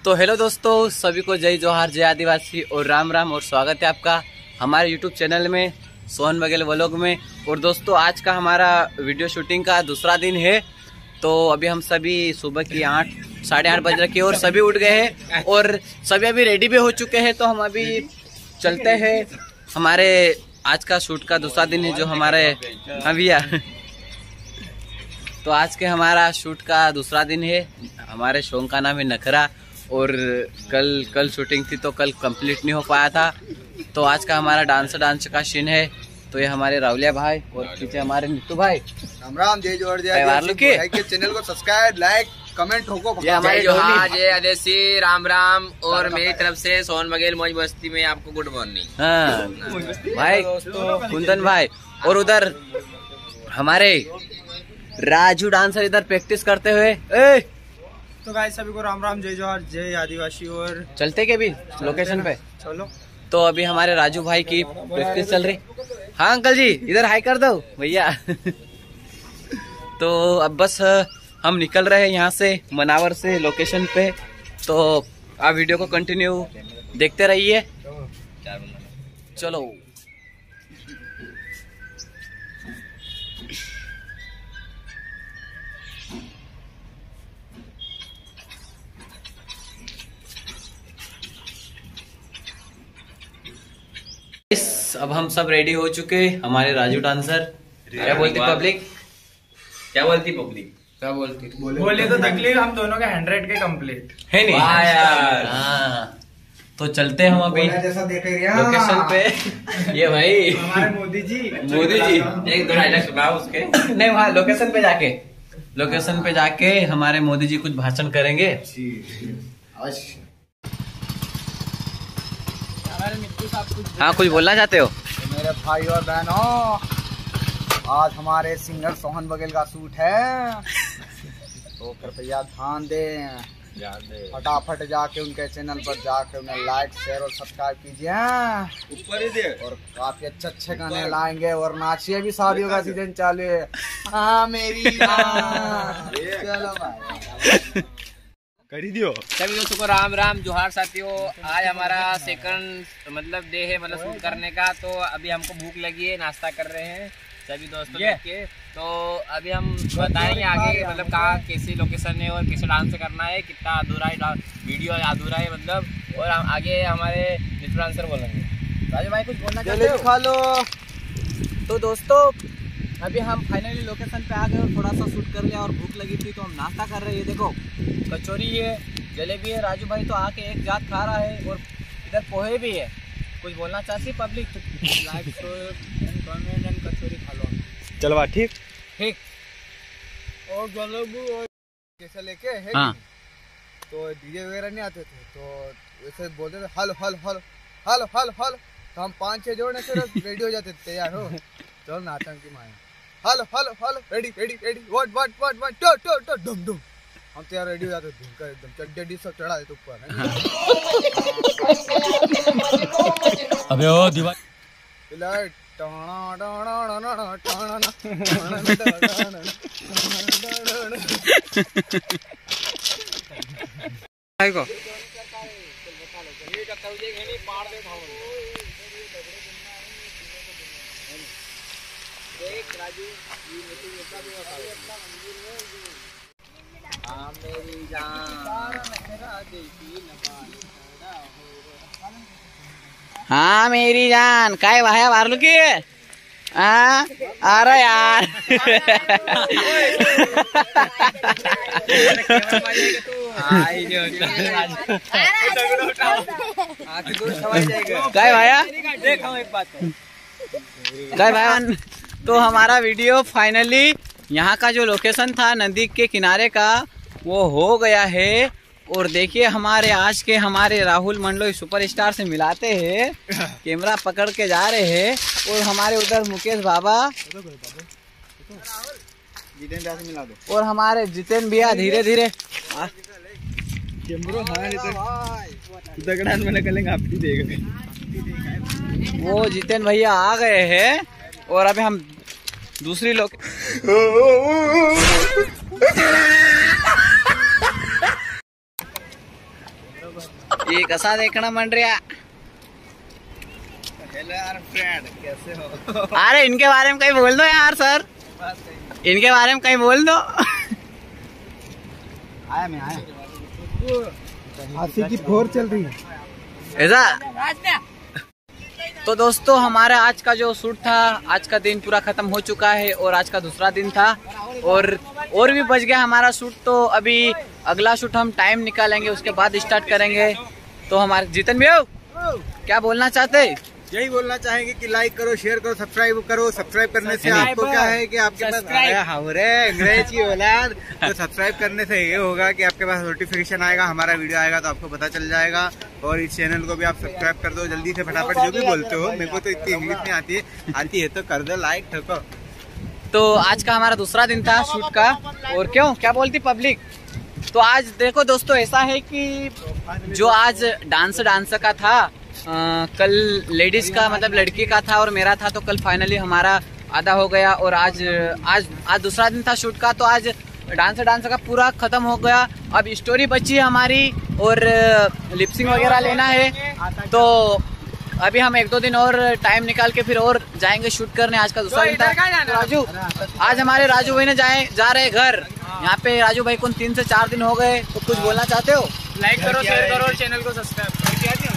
तो हेलो दोस्तों, सभी को जय जोहार, जय आदिवासी और राम राम और स्वागत है आपका हमारे यूट्यूब चैनल में सोहन बघेल व्लॉग में। और दोस्तों आज का हमारा वीडियो शूटिंग का दूसरा दिन है। तो अभी हम सभी सुबह की 8-8:30 बज रखे और सभी उठ गए हैं और सभी अभी रेडी भी हो चुके हैं। तो हम अभी चलते हैं, हमारे आज का शूट का दूसरा दिन है जो हमारे भैया। तो आज के हमारा शूट का दूसरा दिन है। हमारे शो का नाम है नखरा और कल शूटिंग थी तो कल कंप्लीट नहीं हो पाया था। तो आज का हमारा डांस का सीन है। तो ये हमारे रावलिया भाई और पीछे हमारे नीतू भाई। राम राम, जय जोहर, जय के चैनल को सब्सक्राइब, लाइक, कमेंट ठोको। ये हमारे जय आदेशी, राम राम और मेरी तरफ से सोहन बघेल मौज मस्ती में आपको गुड मॉर्निंग। हाँ भाई कुंदन भाई। और उधर हमारे राजू डांसर इधर प्रैक्टिस करते हुए। तो गाइस सभी को राम राम, जय जोहर, जय आदिवासी। और चलते के भी लोकेशन पे चलो। तो अभी हमारे राजू भाई की प्रैक्टिस चल रही। हाँ अंकल जी इधर हाई कर दो भैया। तो अब बस हम निकल रहे हैं यहाँ से मनावर से लोकेशन पे। तो आप वीडियो को कंटिन्यू देखते रहिए। चलो अब हम सब रेडी हो चुके। हमारे राजू डांसर क्या बोलती पब्लिक, क्या बोलती पब्लिक, क्या बोलती बोले तो तकलीफ हम दोनों के 100 के कंप्लीट है नहीं यार। हाँ तो चलते हम अभी जैसा देख लोकेशन पे। ये भाई हमारे मोदी जी एक दो डायलॉग सुनाओ उसके। नहीं वहाँ लोकेशन पे जाके हमारे मोदी जी कुछ भाषण करेंगे। हाँ कुछ बोलना चाहते हो? मेरे भाई और बहनों, आज हमारे सिंगर सोहन बघेल का शूट है तो कृपया ध्यान दें। फटाफट जाके उनके चैनल पर जाके उन्हें लाइक, शेयर और सब्सक्राइब कीजिए। ऊपर ही दे। और काफी अच्छे गाने लाएंगे और नाचिए भी। शादियों का सीजन चालू है। हाँ मेरी चलो भाई कर दियो। सभी दोस्तों को राम राम जोहार साथियों। आज हमारा सेकंड मतलब डे है, मतलब शूट करने का। तो अभी हमको भूख लगी है, नाश्ता कर रहे हैं सभी दोस्तों के। तो अभी हम बताएंगे आगे मतलब कहाँ कैसी लोकेशन है और कैसे डांस करना है, कितना अधूरा है वीडियो अधूरा है मतलब। और हम आगे हमारे लिटिल डांसर बोलेंगे। राजू भाई कुछ बोलना चाहते हो? खा लो। तो दोस्तों अभी हम फाइनली लोकेशन पे आ गए और थोड़ा सा शूट कर लिया और भूख लगी थी तो हम नाश्ता कर रहे हैं। देखो कचौरी है, जलेबी है। राजू भाई तो आके एक जात खा रहा है और इधर पोहे भी है। कुछ बोलना चाहती public? Like and comment and kachori खा लो। चलो बात ठीक। और जलेबी और कैसे लेके है। हाँ। तो डीजे वगैरह नहीं आते थे तो वैसे बोलते थे हल हल हल हल हल हल। तो हम 5-6 जोड़ने से रेडी हो जाते थे, तैयार हो चलो नाचन की माया। हल हल हल रेडी रेडी रेडी व्हाट टो टो टो डम डम। हम तैयार रेडी हो जाते थे धुनकर एकदम चड्डी सब चढ़ा देते ऊपर। अबे ओ दीवार लाइट टाणा टाणा टाणा टाणा भाई को हाँ मेरी जान काय वाया वारलू की अरे यार। काय भाया काय भाया। तो हमारा वीडियो फाइनली यहाँ का जो लोकेशन था नदी के किनारे का वो हो गया है। और देखिए हमारे आज के हमारे राहुल मंडलोई सुपरस्टार से मिलाते हैं, कैमरा पकड़ के जा रहे हैं। और हमारे उधर मुकेश बाबा जितेंद्र से मिला दो। और हमारे जितेंद्र भैया धीरे धीरे दगड़ान में निकलेंगे आप ही देगा। वो जितेंद्र भैया आ गए हैं और अभी हम दूसरी लोग ये कसा देखना मन रहा। हेलो यार फ्रेंड, कैसे हो? अरे इनके बारे में कहीं बोल दो यार सर, इनके बारे में कहीं बोल दो। आया मैं आया। हाथी की फोर चल रही है ऐसा। तो दोस्तों हमारा आज का जो शूट था, आज का दिन पूरा खत्म हो चुका है और आज का दूसरा दिन था और भी बच गया हमारा शूट। तो अभी अगला शूट हम टाइम निकालेंगे, उसके बाद स्टार्ट करेंगे। तो हमारे जीतन भैया क्या बोलना चाहते? यही बोलना चाहेंगे कि लाइक करो, शेयर करो, सब्सक्राइब करो। सब्सक्राइब करने से आपको क्या है कि आपके पास अंग्रेजी औलाद, तो सब्सक्राइब करने से ये होगा कि आपके पास नोटिफिकेशन आएगा, हमारा वीडियो आएगा तो आपको पता चल जाएगा। और इस चैनल को भी आप सब्सक्राइब कर दो जल्दी से, फटाफट। जो भी बोलते हो, मेरे को तो इतनी इंग्लिश नहीं आती है तो कर दो लाइक ठोको। तो आज का हमारा दूसरा दिन था शूट का। और क्यों क्या बोलती पब्लिक? तो आज देखो दोस्तों, ऐसा है कि जो आज डांस का था, कल लेडीज का मतलब लड़की का था और मेरा था, तो कल फाइनली हमारा आधा हो गया। और आज दूसरा दिन था शूट का, तो आज डांस का पूरा खत्म हो गया। अब स्टोरी बची है हमारी और लिपसिंग वगैरह लेना है। तो अभी हम 1-2 दिन और टाइम निकाल के फिर और जाएंगे शूट करने। आज का दूसरा दिन था। तो राजू, आज हमारे राजू भाई ने जा रहे घर। यहाँ पे राजू भाई को 3 से 4 दिन हो गए। तो कुछ बोलना चाहते हो? लाइक करो, शेयर करो और चैनल को सब्सक्राइब करो।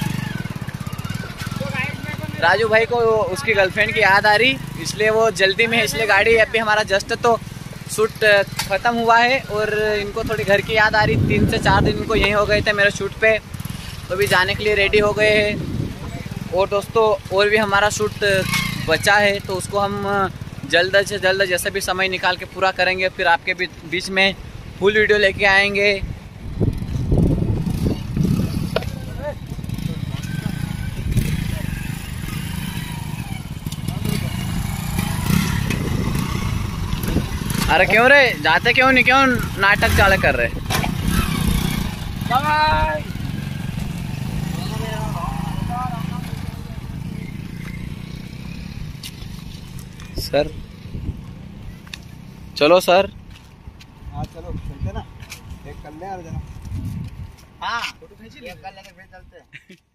राजू भाई को उसकी गर्लफ्रेंड की याद आ रही, इसलिए वो जल्दी में है, इसलिए गाड़ी अभी हमारा जस्ट तो शूट खत्म हुआ है और इनको थोड़ी घर की याद आ रही। 3 से 4 दिन इनको यहीं हो गए थे मेरे शूट पे, तो अभी जाने के लिए रेडी हो गए हैं। और दोस्तों और भी हमारा शूट बचा है, तो उसको हम जल्द से जल्द जैसे भी समय निकाल के पूरा करेंगे। फिर आपके बीच में फुल वीडियो लेके आएंगे। अरे क्यों रे, जाते क्यों नहीं, क्यों नाटक चालक कर रहे? बाय। सर चलो सर। हाँ चलो चलते ना, एक कर ले यार जरा। हाँ फोटो खींच ले, कर लेंगे फिर चलते हैं।